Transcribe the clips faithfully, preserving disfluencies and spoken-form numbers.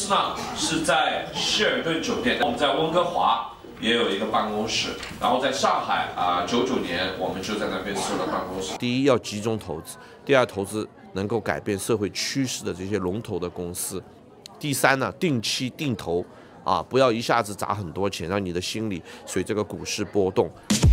司呢是在希尔顿酒店，我们在温哥华也有一个办公室，然后在上海啊，九九年我们就在那边设了办公室。 第一要集中投资，第二投资能够改变社会趋势的这些龙头的公司，第三呢定期定投啊，不要一下子砸很多钱，让你的心里随这个股市波动。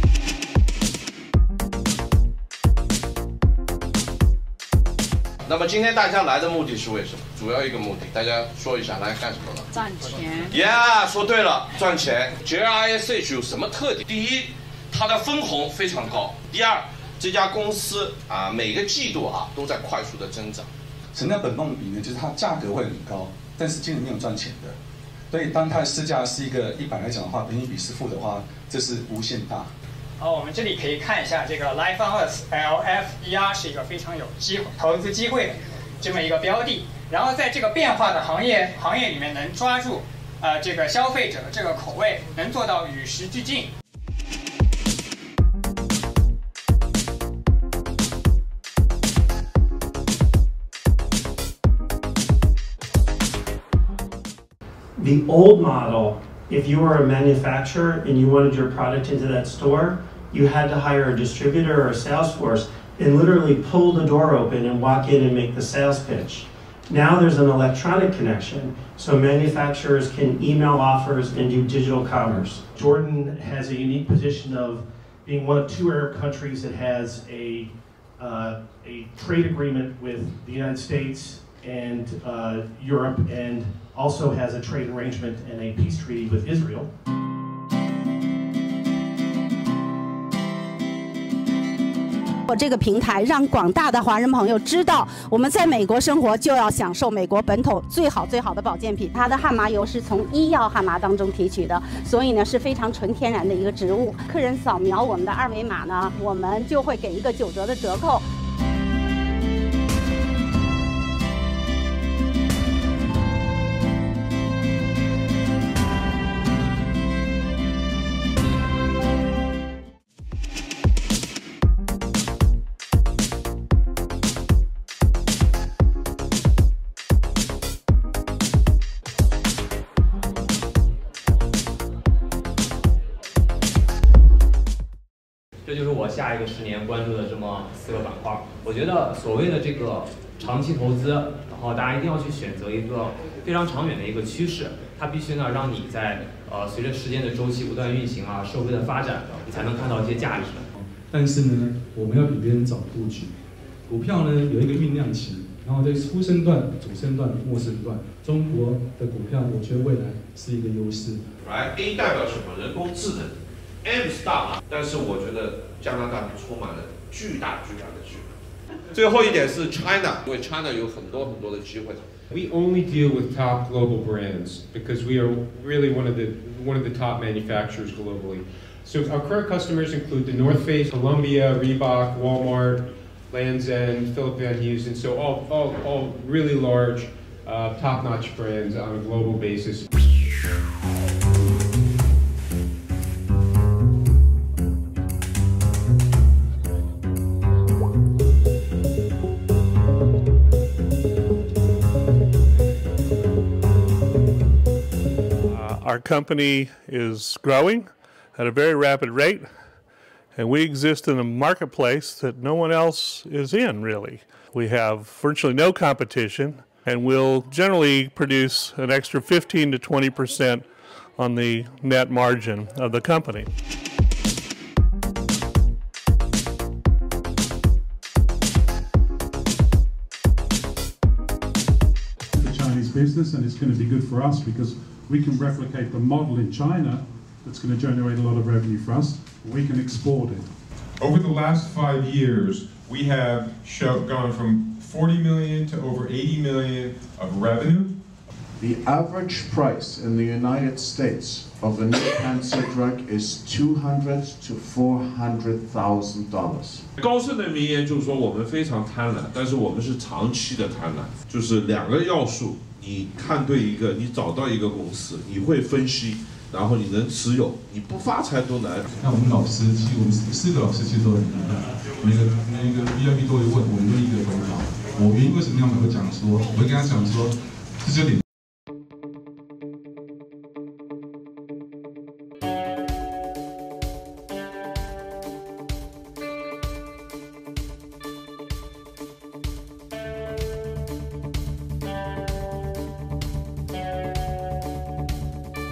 那么今天大家来的目的是为什么？主要一个目的，大家说一下，来干什么了？ 赚钱。 呀， yeah, 说对了，赚钱。J R I S H 有什么特点？第一，它的分红非常高；第二，这家公司啊，每个季度啊都在快速的增长。 什么叫本梦比呢？就是它价格会很高，但是今年没有赚钱的。所以当它的市价是一个一百来讲的话，本益比是负的话，这是无限大。 好，我们这里可以看一下这个 Life on Earth L F E R 是一个非常有机会投资机会的这么一个标的，然后在这个变化的行业行业里面能抓住呃这个消费者的这个口味，能做到与时俱进。 The old model, if you were a manufacturer and you wanted your product into that store, you had to hire a distributor or a sales force and literally pull the door open and walk in and make the sales pitch. Now there's an electronic connection, so manufacturers can email offers and do digital commerce. Jordan has a unique position of being one of two Arab countries that has a, uh, a trade agreement with the United States and uh, Europe, and also has a trade arrangement and a peace treaty with Israel. 我这个平台让广大的华人朋友知道，我们在美国生活就要享受美国本土最好最好的保健品。它的汉麻油是从医药汉麻当中提取的，所以呢是非常纯天然的一个植物。客人扫描我们的二维码呢，我们就会给一个九折的折扣。 这就是我下一个十年关注的这么四个板块。我觉得所谓的这个长期投资，然后大家一定要去选择一个非常长远的一个趋势，它必须呢让你在呃随着时间的周期不断运行啊，社会的发展，你才能看到一些价值。 但是呢，我们要比别人早布局。股票呢有一个酝酿期，然后在初升段、主升段、末升段，中国的股票我觉得未来是一个优势。 来 A 代表什么？人工智能。 M 是大嘛，但是我觉得加拿大充满了巨大巨大的机会。最后一点是 China， 因为 China 有很多很多的机会。 We only deal with top global brands because we are really one of the one of the top manufacturers globally. So our current customers include the North Face, Columbia, Reebok, Walmart, Lands' End, Philip Van Heusen. So all all all really large, uh, top-notch brands on a global basis. Our company is growing at a very rapid rate, and we exist in a marketplace that no one else is in, really. We have virtually no competition, and we'll generally produce an extra fifteen to twenty percent on the net margin of the company. The Chinese business, and it's going to be good for us because we can replicate the model in China that's going to generate a lot of revenue for us. We can export it. Over the last five years, we have show, gone from forty million to over eighty million of revenue. The average price in the United States of a new cancer drug is two hundred to four hundred thousand dollars. 高盛的名言就是说，我们非常贪婪，但是我们是长期的贪婪，就是两个要素。 你看对一个，你找到一个公司，你会分析，然后你能持有，你不发财都难。 那我们老师，其实我们四个老师其实都很厉害，每个每个 V I P 都会问，我们都一个回答。我原因为什么样？我会讲说，我会跟他讲说，这就点。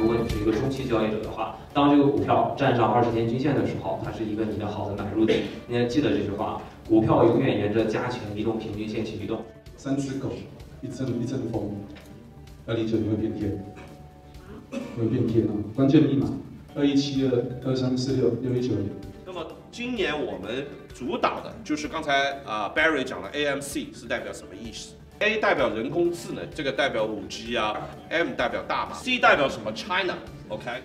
如果你是一个中期交易者的话，当这个股票站上二十天均线的时候，它是一个你的好的买入点。你要记得这句话：股票永远沿着加权移动平均线去移动。 三只狗，一阵一阵风，二零九你会变天，会变天啊！关键密码二一七二二三四六六一九零。 那么今年我们主打的就是刚才啊、呃、Barry 讲的 A M C 是代表什么意思 ？A 代表人工智能，这个代表五 G 啊 ；M 代表大码 ，C 代表什么 ？China，OK、okay?。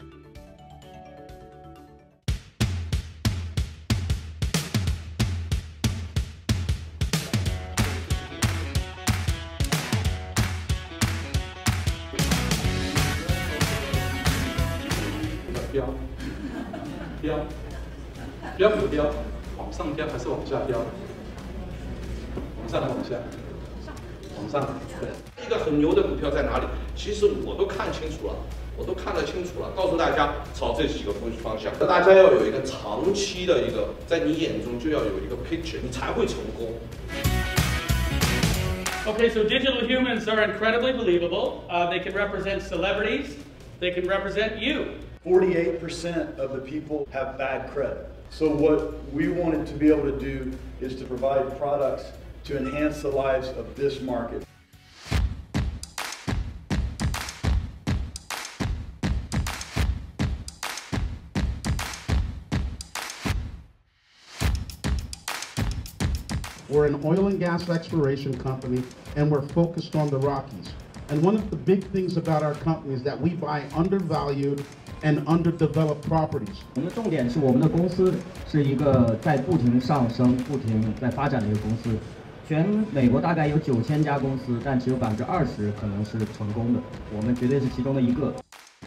飙，飙，飙不飙？往上飙还是往下飙？往上还是往下？往上。对。 一个很牛的股票在哪里？其实我都看清楚了，我都看得清楚了。告诉大家，朝这几个方向。大家要有一个长期的一个，在你眼中就要有一个 picture， 你才会成功。 Okay, so digital humans are incredibly believable. Uh, they can represent celebrities. They can represent you. forty-eight percent of the people have bad credit. So what we wanted to be able to do is to provide products to enhance the lives of this market. We're an oil and gas exploration company, and we're focused on the Rockies. And one of the big things about our company is that we buy undervalued and underdeveloped properties. 我们的重点是我们的公司是一个在不停上升、不停在发展的一个公司。全美国大概有九千家公司，但只有百分之二十可能是成功的。我们绝对是其中的一个。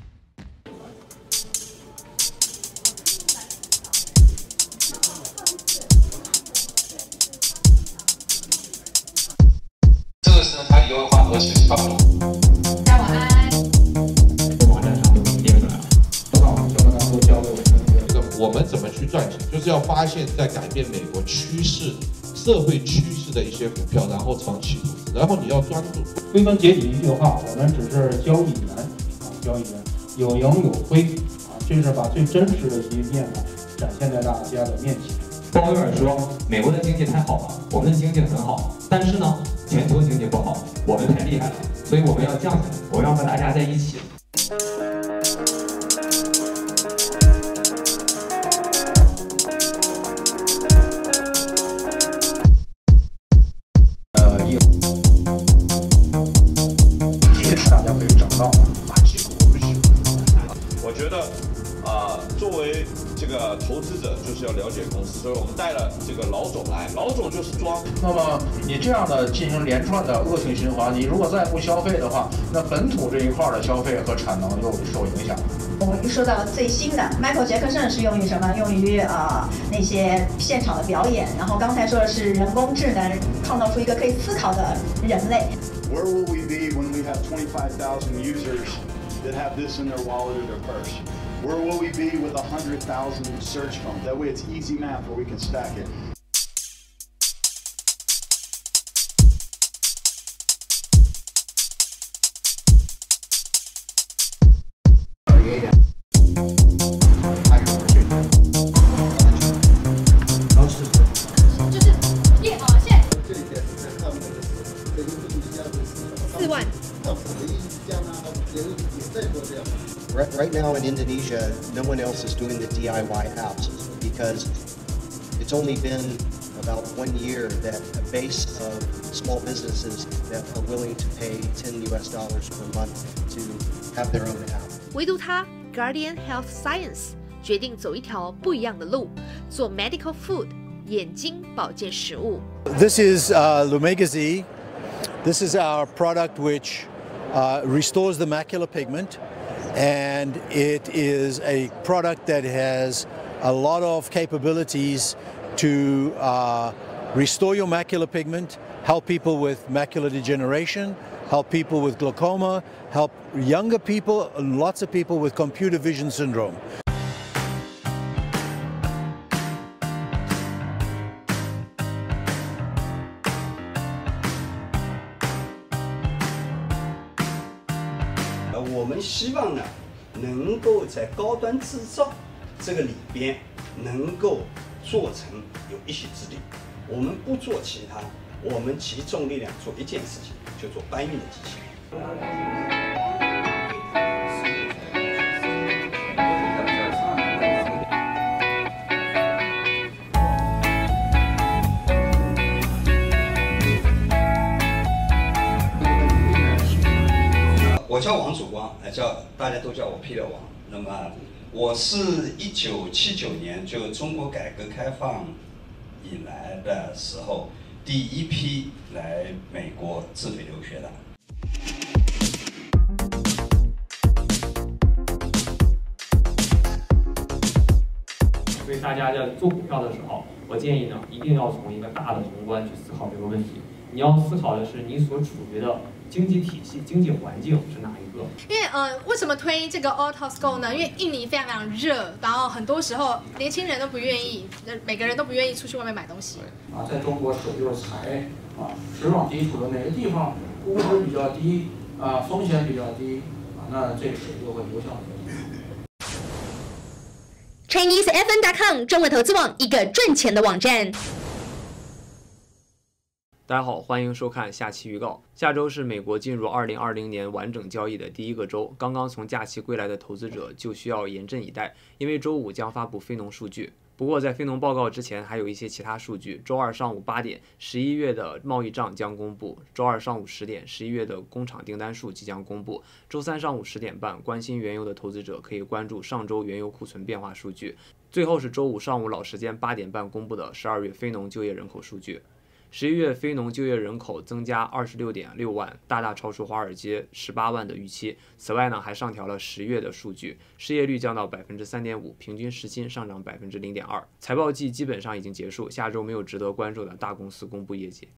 这个是它以后换核心方面。 大家晚安。 网站上都列出来了，都把我们刚刚都教给我们。 这个我们怎么去赚钱，就是要发现在改变美国趋势、社会趋势的一些股票，然后长期投资，然后你要专注。 归根结底一句话，我们只是交易员啊，交易员有赢有亏啊，这是把最真实的一面呢展现在大家的面前。 鲍威尔说，美国的经济太好了，我们的经济很好，但是呢，全球经济不好，我们太厉害了，所以我们要降下来，我们要和大家在一起。 呃，有，也是大家可以找到哪几个我们喜欢。 我觉得，啊、呃，作为这个投资者，就是要了解公司，所以我们带了这个老总来，老总就是装。 那么你这样的进行连串的恶性循环，你如果再不消费的话，那本土这一块的消费和产能又受影响。 我们说到最新的 Michael Jackson 是用于什么？用于啊、呃、那些现场的表演。然后刚才说的是人工智能创造出一个可以思考的人类。 Where will we be when we have twenty-five thousand users that have this in their wallet or their purse? Where will we be with one hundred thousand search phones? That way it's easy math where we can stack it. Right, right now in Indonesia, no one else is doing the D I Y apps because it's only been about one year that a base of small businesses that are willing to pay ten U S dollars per month to have their own app. 唯独他 Guardian Health Science 决定走一条不一样的路，做 medical food 眼睛保健食物。 This is uh, Lumega Z. This is our product which uh, restores the macular pigment, and it is a product that has a lot of capabilities to uh, restore your macular pigment, help people with macular degeneration, help people with glaucoma, help younger people, lots of people with computer vision syndrome. 能够在高端制造这个里边能够做成有一席之地。我们不做其他，我们集中力量做一件事情，就做搬运的机器。我叫王祖光，呃，叫大家都叫我霹雳王。那么，我是一九七九年就中国改革开放以来的时候，第一批来美国自费留学的。 所以大家在做股票的时候，我建议呢，一定要从一个大的宏观去思考这个问题。你要思考的是你所处于的经济体系、经济环境是哪一个？ 因为呃，为什么推这个 AutoScope 呢？因为印尼非常非常热，然后很多时候年轻人都不愿意，每个人都不愿意出去外面买东西。 啊，在中国手就财啊，实网基础的哪个地方估值比较低啊，风险比较低啊，那这个水就会流向这个。 Chinese F N dot com 中文投资网，一个赚钱的网站。 大家好，欢迎收看下期预告。下周是美国进入二零二零年完整交易的第一个周，刚刚从假期归来的投资者就需要严阵以待，因为周五将发布非农数据。不过在非农报告之前，还有一些其他数据。周二上午八点，十一月的贸易账将公布；周二上午十点，十一月的工厂订单数即将公布；周三上午十点半，关心原油的投资者可以关注上周原油库存变化数据。最后是周五上午老时间八点半公布的十二月非农就业人口数据。十一月非农就业人口增加二十六点六万，大大超出华尔街十八万的预期。此外呢，还上调了十月的数据，失业率降到百分之三点五，平均时薪上涨百分之零点二。财报季基本上已经结束，下周没有值得关注的大公司公布业绩。